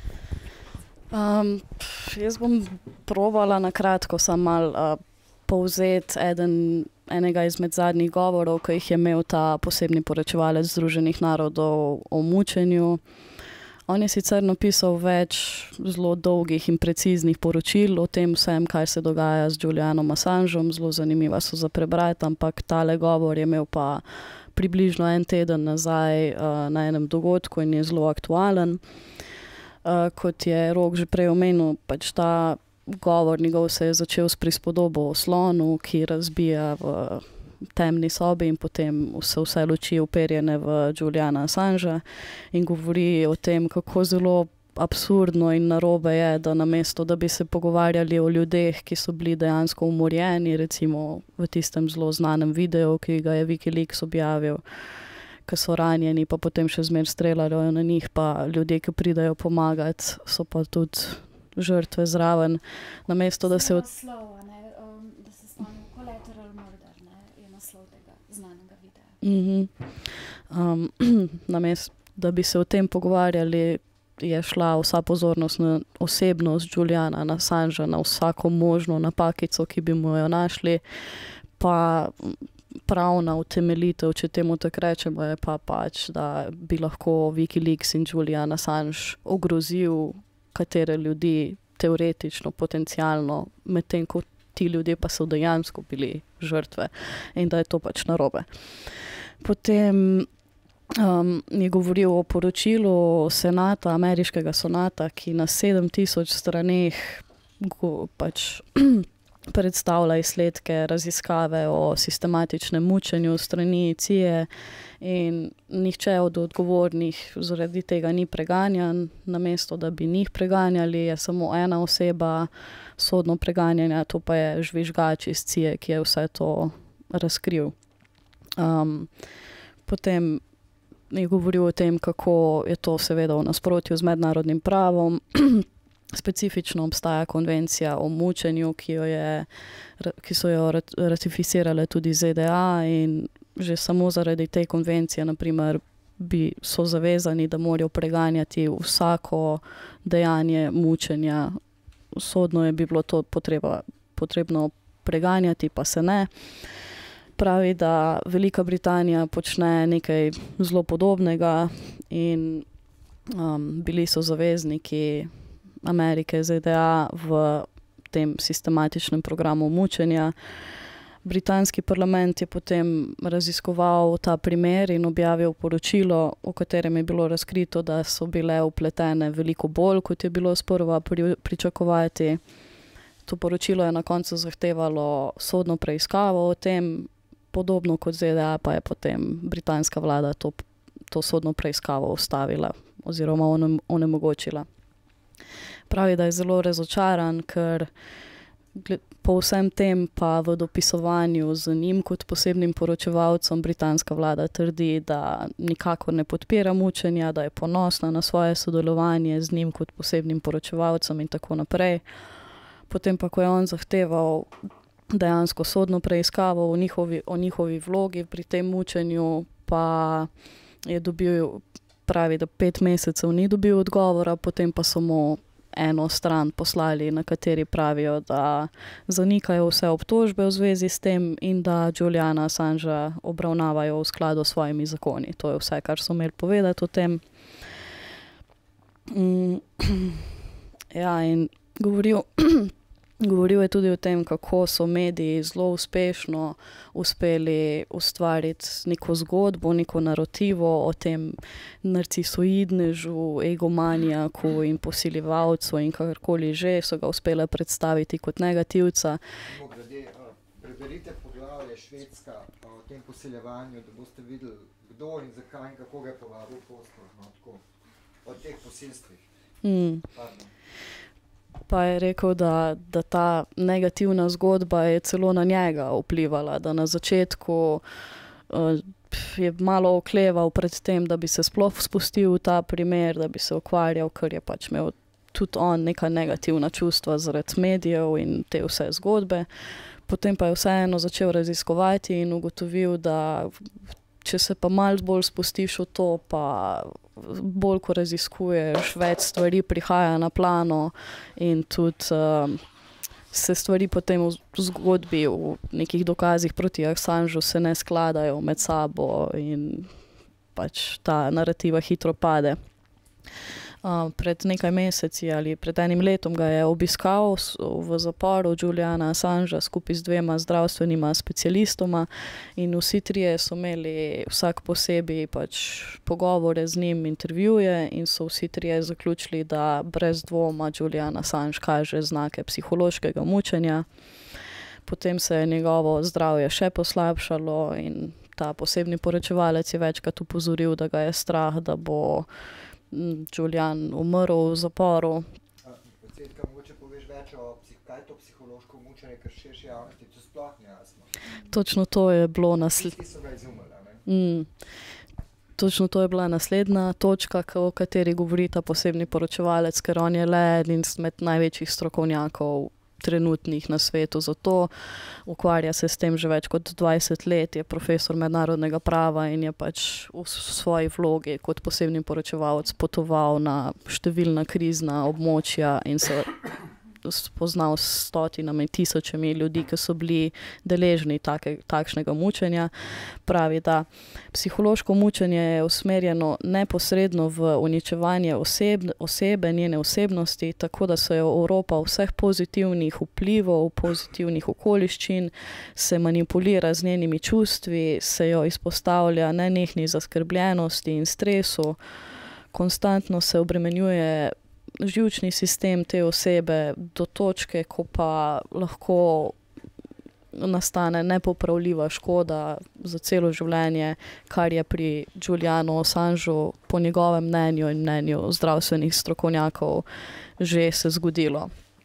Um, jaz bom probala na kratko sam mal uh, povzeti eden, enega izmed zadnjih govorov, ki jih je imel ta posebni poročevalec Združenih narodov o mučenju. On je sicer napisal več zelo dolgih in preciznih poročil o tem vsem, kaj se dogaja z Julianom Assangeom, zelo zanimiva so za prebrati, ampak tale govor je imel pa približno en teden nazaj uh, na enem dogodku in je zelo aktualen. Uh, kot je Rok že prej omenil, pač ta govor njegov se je začel s prispodobo o slonu, ki razbija v temni sobi in potem so vse luči uperjene v Juliana Assangea in govori o tem, kako zelo absurdno in narobe je, da namesto, da bi se pogovarjali o ljudeh, ki so bili dejansko umorjeni, recimo v tistem zelo znanem videu, ki ga je Wikileaks objavil, ki so ranjeni, pa potem še zmer streljajo na njih, pa ljudje, ki pridajo pomagati, so pa tudi žrtve zraven. Namesto, da se... Od... Naslov, ne, um, da se spomnim, Collateral Murder, ne, je naslov tega znanega videa. Mm-hmm. um, namesto, da bi se o tem pogovarjali, je šla vsa pozornost na osebnost Juliana Assangea, na vsako možno napakico, ki bi mu jo našli, pa pravna utemeljitev, če temu tako rečemo, je pa pač, da bi lahko Wikileaks in Julian Assange ogrozil katere ljudi teoretično, potencialno, medtem ko ti ljudje pa so dejansko bili žrtve in da je to pač narobe. Potem um, je govoril o poročilu senata, ameriškega senata, ki na sedem tisoč straneh go, pač predstavlja izsledke raziskave o sistematičnem mučenju strani C I A in nihče od odgovornih zaradi tega ni preganjan. Namesto, da bi njih preganjali, je samo ena oseba sodno preganjanja, to pa je žvižgač iz C I A, ki je vse to razkril. Um, potem je govoril o tem, kako je to seveda v nasprotju z mednarodnim pravom. Specifično obstaja konvencija o mučenju, ki, jo je, ki so jo ratificirale tudi Z D A in že samo zaradi te konvencije, naprimer, bi so zavezani, da morajo preganjati vsako dejanje mučenja. Sodno je bi bilo to potreba, potrebno preganjati, pa se ne. Pravi, da Velika Britanija počne nekaj zelo podobnega in um, bili so zavezniki Amerike, Z D A v tem sistematičnem programu mučenja. Britanski parlament je potem raziskoval ta primer in objavil poročilo, v katerem je bilo razkrito, da so bile vpletene veliko bolj, kot je bilo sprva pri, pričakovati. To poročilo je na koncu zahtevalo sodno preiskavo o tem, podobno kot Z D A, pa je potem britanska vlada to, to sodno preiskavo ustavila oziroma onemogočila. Pravi, da je zelo razočaran, ker po vsem tem pa v dopisovanju z njim kot posebnim poročevalcem britanska vlada trdi, da nikakor ne podpira mučenja, da je ponosna na svoje sodelovanje z njim kot posebnim poročevalcem in tako naprej. Potem pa, ko je on zahteval dejansko sodno preiskavo o njihovi, o njihovi vlogi pri tem mučenju, pa je dobil, pravi, da pet mesecev ni dobil odgovora, potem pa so mu eno stran poslali, na kateri pravijo, da zanikajo vse obtožbe v zvezi s tem in da Juliana Assangea obravnavajo v skladu s svojimi zakoni. To je vse, kar so imeli povedati o tem. Mm, ja, in govoril, govoril je tudi o tem, kako so mediji zelo uspešno uspeli ustvariti neko zgodbo, neko narativo o tem narcisoidnežu, egomanijaku in posiljevalcu in kakorkoli že, so ga uspeli predstaviti kot negativca. Glede, preberite poglavje Švedska o tem posiljevanju, da boste videli, kdo in zakaj in kako ga je povabil poslu, no, tako, o teh posilstvih. Mm. Pa je rekel, da, da ta negativna zgodba je celo na njega vplivala, da na začetku uh, je malo okleval pred tem, da bi se sploh spustil v ta primer, da bi se ukvarjal, ker je pač imel tudi on neka negativna čustva zaradi medijev in te vse zgodbe. Potem pa je vseeno začel raziskovati in ugotovil, da če se pa malo bolj spustiš v to, pa bolj ko raziskuješ, več stvari prihaja na plano in tudi uh, se stvari potem v zgodbi, v nekih dokazih proti Assangeu se ne skladajo med sabo in pač ta narativa hitro pade. Uh, pred nekaj meseci ali pred enim letom ga je obiskal v zaporu Juliana Assangea skupaj z dvema zdravstvenima specialistoma in vsi trije so imeli vsak posebej pač pogovore z njim, intervjuje in so vsi trije zaključili, da brez dvoma Julian Assange kaže znake psihološkega mučenja. Potem se je njegovo zdravje še poslabšalo in ta posebni poročevalec je večkrat upozoril, da ga je strah, da bo Julian umrl v zaporu. Predsedka, mogoče poveš več o kaj je to psihološko mučenje, ker širši javnosti to sploh ni jasno. Točno to je bilo naslednje. Tisti so ga izumili, ne? Mm. Točno to je bila naslednja točka, o kateri govori ta posebni poročevalec, ker on je le eden izmed največjih strokovnjakov trenutnih na svetu, zato ukvarja se s tem že več kot dvajset let, je profesor mednarodnega prava in je pač v svoji vlogi kot posebni poročevalec potoval na številna krizna območja in se spoznal s stotinami, tisočami ljudi, ki so bili deležni take, takšnega mučenja. Pravi, da psihološko mučenje je usmerjeno neposredno v uničevanje oseb, osebe, njene osebnosti, tako da se je Evropa vseh pozitivnih vplivov, pozitivnih okoliščin, se manipulira z njenimi čustvi, se jo izpostavlja nenehni zaskrbljenosti in stresu, konstantno se obremenjuje živčni sistem te osebe do točke, ko pa lahko nastane nepopravljiva škoda za celo življenje, kar je pri Julianu Assangeu po njegovem mnenju in mnenju zdravstvenih strokovnjakov že se zgodilo.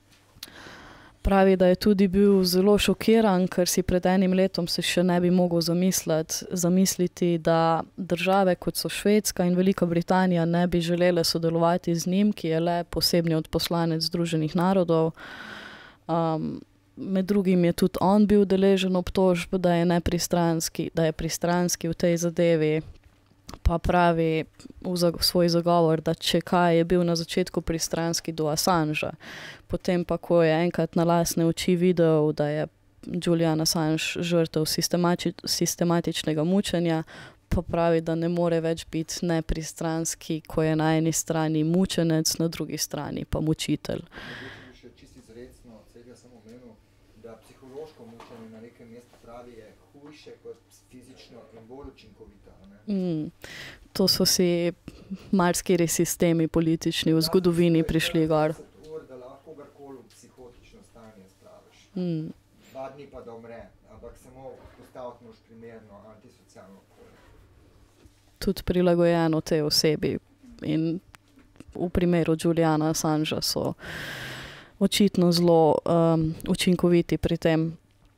Pravi, da je tudi bil zelo šokiran, ker si pred enim letom se še ne bi mogel zamisliti, zamisliti, da države kot so Švedska in Velika Britanija ne bi želele sodelovati z njim, ki je le posebni odposlanec Združenih narodov. Um, med drugim je tudi on bil deležen obtožb, da je nepristranski, da je pristranski v tej zadevi. Pa pravi v svoj zagovor, da če kaj je bil na začetku pristranski do Assangea, potem pa, ko je enkrat na lastne oči videl, da je Julian Assange žrtev sistemati sistematičnega mučenja, pa pravi, da ne more več biti nepristranski, ko je na eni strani mučenec, na drugi strani pa mučitelj. Še čisto izrecno, Cedja sem omenil, da psihološko mučenje na nekem mestu pravi je hujše kot fizično in bolj učinkovito. Mm, to so si marsikateri sistemi politični v zgodovini prišli gor. Da lahko garkoli v psihotično stanje spraviš. Mm. Dva dni pa da umre, ampak samo postaviti moš primerno antisocialno okolje. Tudi prilagojeno tej osebi in v primeru Juliana Assangea so očitno zelo um, učinkoviti pri tem.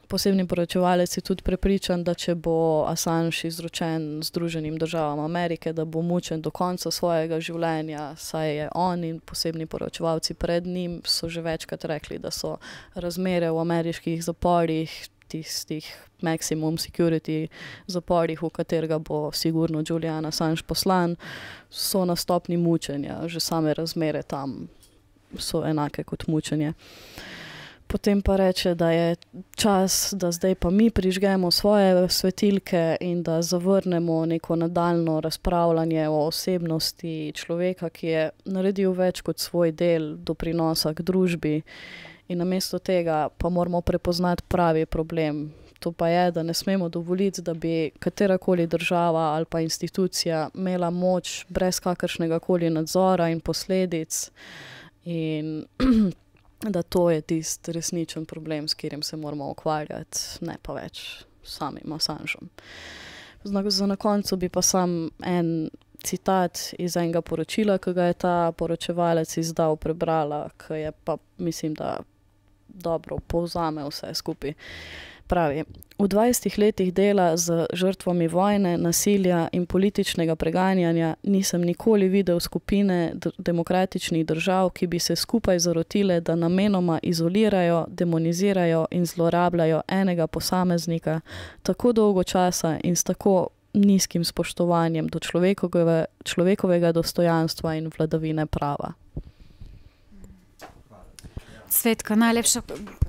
posebni poročevalec je tudi prepričan, da če bo Assange izročen Združenim državam Amerike, da bo mučen do konca svojega življenja, saj je on in posebni poročevalci pred njim so že večkrat rekli, da so razmere v ameriških zaporih, tistih maximum security zaporih, v katerega bo sigurno Julian Assange poslan, so na stopni mučenja. Že same razmere tam so enake kot mučenje. Potem pa reče, da je čas, da zdaj pa mi prižgemo svoje svetilke in da zavrnemo neko nadaljno razpravljanje o osebnosti človeka, ki je naredil več kot svoj del doprinosa k družbi. In namesto tega pa moramo prepoznati pravi problem. To pa je, da ne smemo dovoliti, da bi katerakoli država ali pa institucija imela moč brez kakršnega koli nadzora in posledic. In da to je tisti resničen problem, s katerim se moramo ukvarjati, ne pa več samim Assangeom. Za na koncu bi pa sam en citat iz enega poročila, ki ga je ta poročevalec izdal, prebrala, ki je pa, mislim, da dobro povzame vse skupaj. Pravi, v dvajsetih letih dela z žrtvami vojne, nasilja in političnega preganjanja nisem nikoli videl skupine demokratičnih držav, ki bi se skupaj zarotile, da namenoma izolirajo, demonizirajo in zlorabljajo enega posameznika tako dolgo časa in s tako nizkim spoštovanjem do človekove, človekovega dostojanstva in vladavine prava. Cvetka, najlepša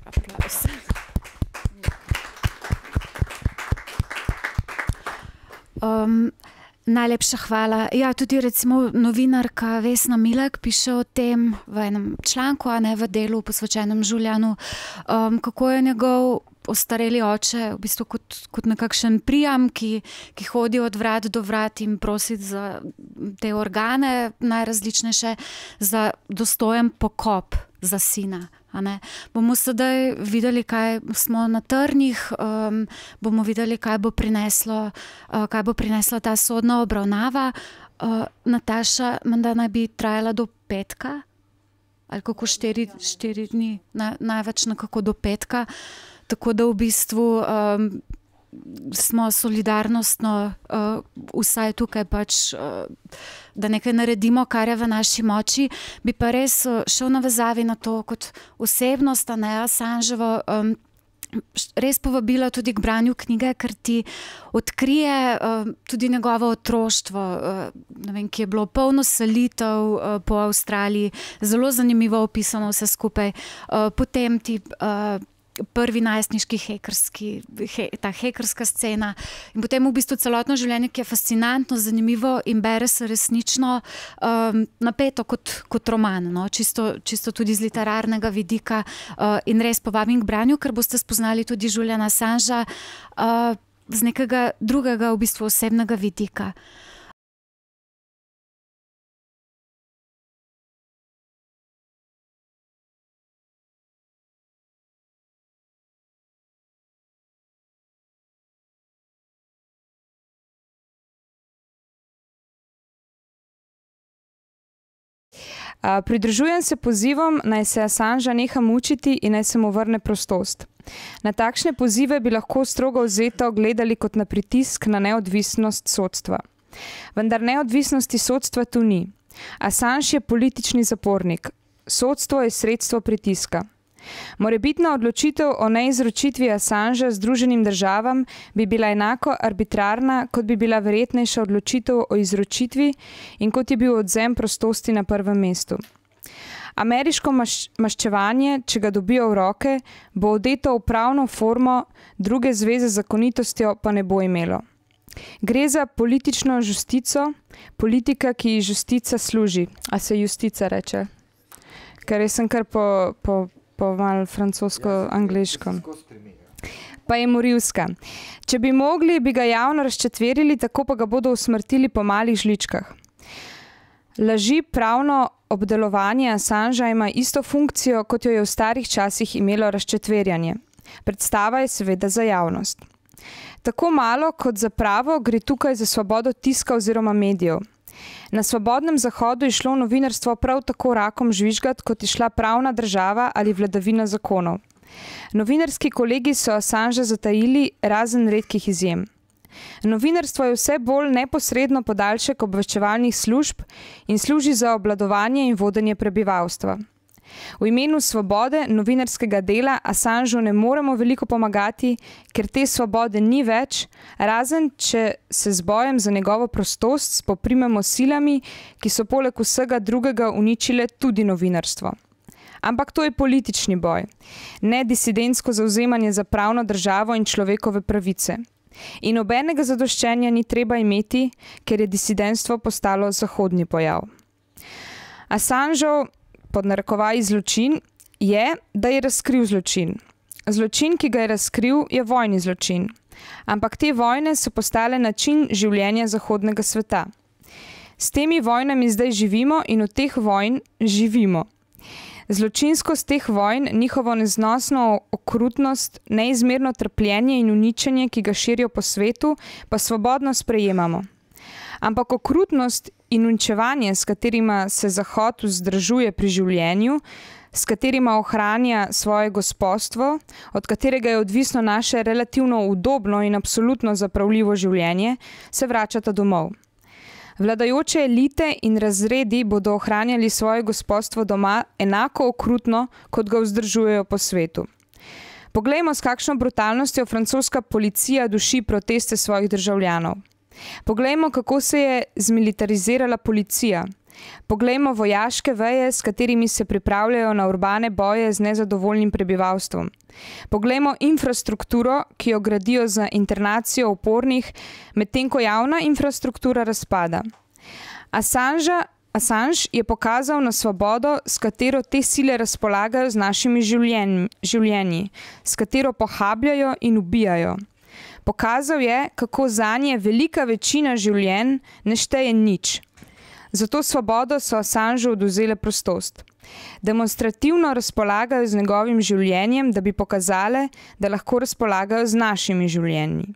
Um, najlepša hvala. Ja, tudi recimo novinarka Vesna Milek piše o tem v enem članku, a ne v delu posvečenem Julianu, um, kako je njegov ostareli oče v bistvu kot, kot nekakšen prijam, ki, ki hodi od vrat do vrat in prosi za te organe najrazličnejše, za dostojen pokop za sina. A ne? Bomo sedaj videli, kaj smo na trnih, um, bomo videli, kaj bo prineslo, uh, kaj bo prinesla ta sodna obravnava. Uh, Nataša, menda naj bi trajala do petka, ali kako štiri, štiri dni, na, največ nekako do petka, tako da v bistvu um, smo solidarnostno uh, vsaj tukaj pač, uh, da nekaj naredimo, kar je v naši moči. Bi pa res uh, šel na vezavi na to kot osebnost, a ne Assangevo, um, res povabila tudi k branju knjige, ker ti odkrije uh, tudi njegovo otroštvo, uh, ne vem, ki je bilo polno selitev uh, po Avstraliji, zelo zanimivo opisano vse skupaj. Uh, potem ti uh, prvi najstniški hekerski, he, ta hekerska scena in potem v bistvu celotno življenje, ki je fascinantno, zanimivo in bere se resnično um, napeto kot, kot roman, no? čisto, čisto tudi z literarnega vidika uh, in res povabim k branju, ker boste spoznali tudi Juliana Assangea uh, z nekega drugega v bistvu osebnega vidika. Pridružujem se pozivom, naj se Assangea neha mučiti in naj se mu vrne prostost. Na takšne pozive bi lahko strogo vzeto gledali kot na pritisk na neodvisnost sodstva. Vendar neodvisnosti sodstva tu ni. Assange je politični zapornik. Sodstvo je sredstvo pritiska. Morebitna odločitev o neizročitvi Assangea Združenim državam bi bila enako arbitrarna, kot bi bila verjetnejša odločitev o izročitvi in kot je bil odvzem prostosti na prvem mestu. Ameriško maš maščevanje, če ga dobijo v roke, bo odeto v pravno formo, druge zveze z zakonitostjo pa ne bo imelo. Gre za politično justico, politika, ki ji justica služi. A se justica reče? Ker jaz sem kar po... po po malo francosko-angliško. Pa je morilska. Če bi mogli, bi ga javno razčetverili, tako pa ga bodo usmrtili po malih žličkah. Laži pravno obdelovanje Assangea ima isto funkcijo, kot jo je v starih časih imelo razčetverjanje. Predstava je seveda za javnost. Tako malo kot za pravo gre tukaj za svobodo tiska oziroma medijev. Na svobodnem zahodu je šlo novinarstvo prav tako rakom žvižgat, kot je šla pravna država ali vladavina zakonov. Novinarski kolegi so Assangea zatajili razen redkih izjem. Novinarstvo je vse bolj neposredno podaljšek obveščevalnih služb in služi za obvladovanje in vodenje prebivalstva. V imenu svobode novinarskega dela Assangeu ne moremo veliko pomagati, ker te svobode ni več, razen če se z bojem za njegovo prostost spoprimemo silami, ki so poleg vsega drugega uničile tudi novinarstvo. Ampak to je politični boj, ne disidentsko zavzemanje za pravno državo in človekove pravice. In nobenega zadoščenja ni treba imeti, ker je disidentstvo postalo zahodni pojav. Assangeu, pod narekovaji zločin, je, da je razkril zločin. Zločin, ki ga je razkril, je vojni zločin. Ampak te vojne so postale način življenja zahodnega sveta. S temi vojnami zdaj živimo in od teh vojn živimo. Zločinskost teh vojn, njihovo neznosno okrutnost, neizmerno trpljenje in uničenje, ki ga širijo po svetu, pa svobodno sprejemamo. Ampak okrutnost in uničevanje, s katerima se Zahod vzdržuje pri življenju, s katerima ohranja svoje gospodstvo, od katerega je odvisno naše relativno udobno in absolutno zapravljivo življenje, se vračata domov. Vladajoče elite in razredi bodo ohranjali svoje gospodstvo doma enako okrutno, kot ga vzdržujejo po svetu. Poglejmo, s kakšno brutalnostjo francoska policija duši proteste svojih državljanov. Poglejmo, kako se je zmilitarizirala policija. Poglejmo vojaške veje, s katerimi se pripravljajo na urbane boje z nezadovoljnim prebivalstvom. Poglejmo infrastrukturo, ki jo gradijo za internacijo upornih, medtem ko javna infrastruktura razpada. Assangea, Assange je pokazal na svobodo, s katero te sile razpolagajo z našimi življenji, življenji, s katero pohabljajo in ubijajo. Pokazal je, kako zanje velika večina življenj ne šteje nič. Zato svobodo so Assangeu odvzele prostost. Demonstrativno razpolagajo z njegovim življenjem, da bi pokazale, da lahko razpolagajo z našimi življenji.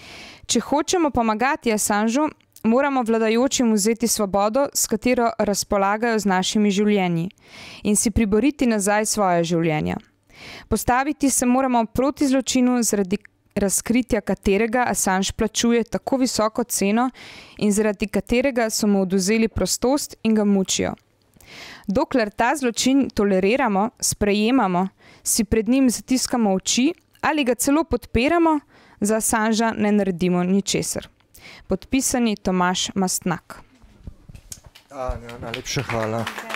Če hočemo pomagati Assangeu, moramo vladajočim vzeti svobodo, s katero razpolagajo z našimi življenji, in si priboriti nazaj svoje življenja. Postaviti se moramo proti zločinu, zaradi razkritja katerega Assange plačuje tako visoko ceno in zaradi katerega so mu odvzeli prostost in ga mučijo. Dokler ta zločin toleriramo, sprejemamo, si pred njim zatiskamo oči ali ga celo podpiramo, za Assangea ne naredimo ničesar. Podpisani Tomaž Mastnak. A, ja, najlepša hvala.